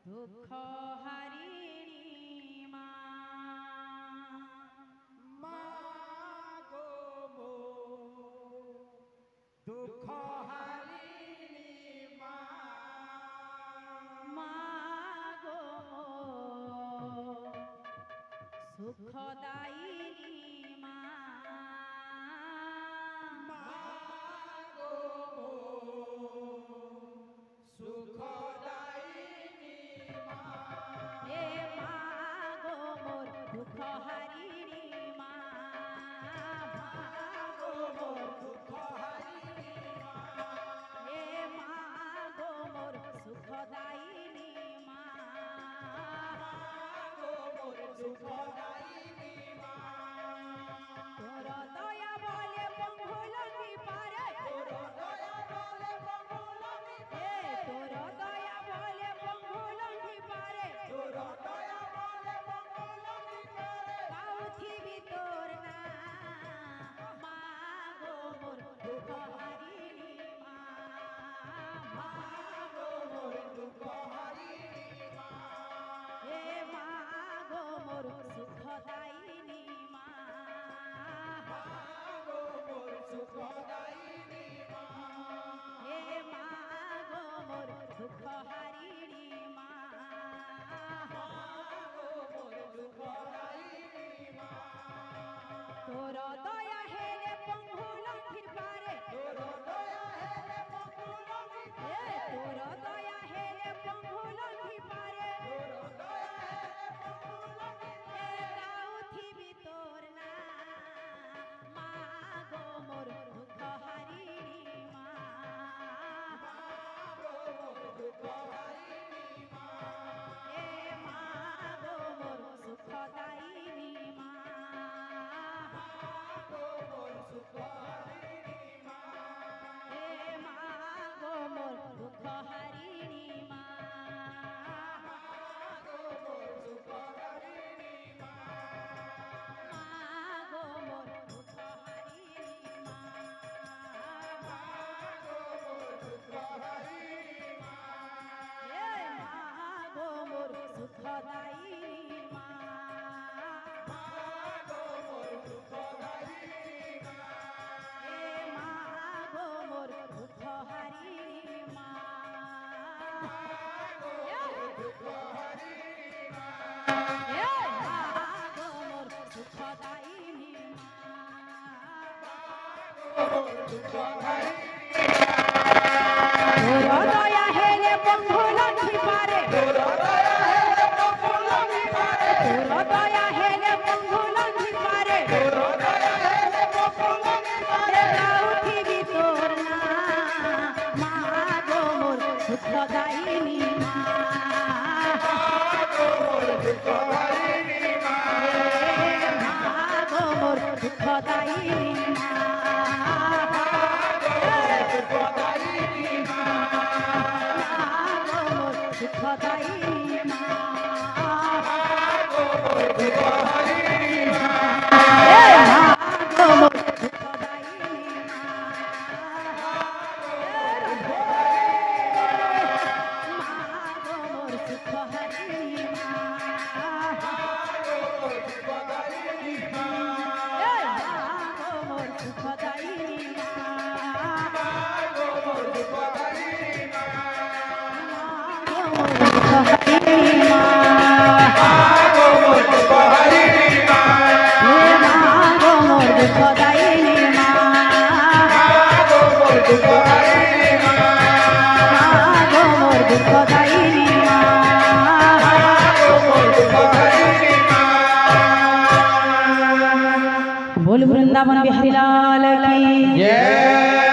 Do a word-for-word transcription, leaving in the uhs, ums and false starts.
दुख हरिणी माँ माँ गो मो दुख हरिणी माँ माँ गो सुखदायिनी माँ माँ गो मो सुखदायिनी माँ हे माँ गो मोर दुख हरिणी माँ माँ गो मोर दुख हरिणी माँ हे माँ गो मोर सुखदायिनी माँ गो मोर सुखदायिनी माँ तोर दया बोले बंगुलंगी पारे तोर दया बोले बंगुलंगी हे तोर दया बोले बंगुलंगी पारे तोर दया बोले बंगुलंगी पारे काउथी भी तोर ना माँ गो मोर दुख हरिणी माँ माँ गो मोर दुख हरिणी माँ हे माँ गो मोर सुखदायिनी माँ गो मोर सुखदायिनी माँ हे माँ गो मोर दुख हरिणी माँ गो मोर सुखदायिनी माँ तोर दया हेले बंगुलंगी पारे तोर दया हेले बंगुलंगी हे तोर दया हेले बंगुलंगी पारे तोर दया हेले बंगुलंगी हे काउथी भी तोर ना माँ गो मोर दुख हरिणी माँ गो मोर दुख हरिणी माँ हे माँ गो मोर सुखदायिनी माँ गो मोर सुखदायिनी माँ हे माँ गो मोर दुख हरिणी माँ गो मोर सुखदायिनी माँ माँ गो मोर दुख हरिणी माँ गो मोर सुखदायिनी माँ हे माँ गो मोर सुखदायिनी माँ गो मोर सुखदायिनी माँ हे माँ गो मोर दुख हरिणी माँ गो मोर सुखदायिनी माँ हे माँ गो मोर सुखदायिनी माँ तोर दया हेले बंगुलंगी पारे तोर दया हेले बंगुलंगी पारे हे काउथी भी तोर ना माँ गो मोर सुखदायिनी माँ हे माँ गो मोर सुखदायिनी माँ सुखदायिनी माँ हे माँ गो मोर सुखदायिनी बोल वृंदावन बिहारी लाल की जय।